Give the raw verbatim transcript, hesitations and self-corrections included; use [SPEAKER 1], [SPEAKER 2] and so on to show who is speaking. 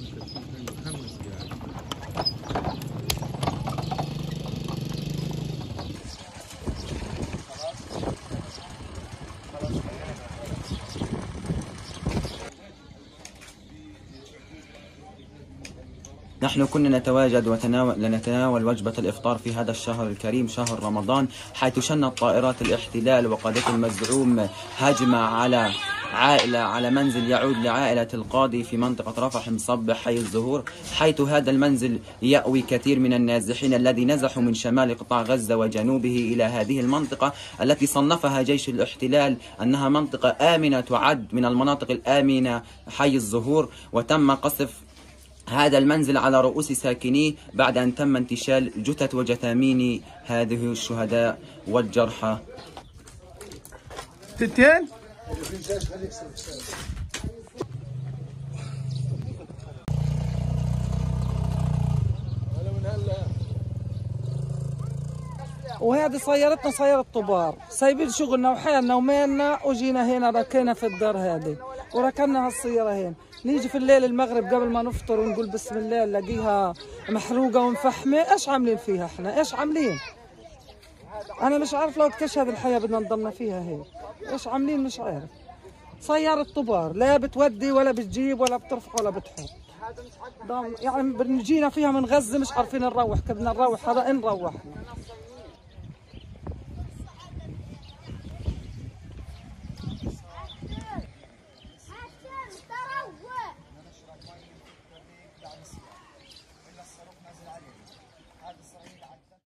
[SPEAKER 1] نحن كنا نتواجد ونتناول وجبة الإفطار في هذا الشهر الكريم شهر رمضان، حيث شنت طائرات الاحتلال وقادته المزعوم هجمة على عائلة على منزل يعود لعائلة القاضي في منطقة رفح مصبح حي الزهور، حيث هذا المنزل يأوي كثير من النازحين الذي نزحوا من شمال قطاع غزة وجنوبه إلى هذه المنطقة التي صنفها جيش الاحتلال أنها منطقة آمنة تعد من المناطق الآمنة حي الزهور. وتم قصف هذا المنزل على رؤوس ساكنيه بعد أن تم انتشال جثث وجثامين هذه الشهداء والجرحى.
[SPEAKER 2] تنتين وهذه سيارتنا سيارة طبار، سايبين شغلنا وحالنا ومالنا وجينا هنا ركينا في الدار هذه وركننا هالسيارة هنا. نيجي في الليل المغرب قبل ما نفطر ونقول بسم الله نلاقيها محروقة ومفحمة. ايش عاملين فيها احنا؟ ايش عاملين؟ انا مش عارف لو ايش هذه الحياة بدنا نضلنا فيها هيك. ايش عاملين مش عارف. سيارة طبار لا بتودي ولا بتجيب ولا بترفع ولا بتحط. يعني بنجينا فيها من غزة مش عارفين نروح، كيف بدنا نروح؟ هذا ان روحنا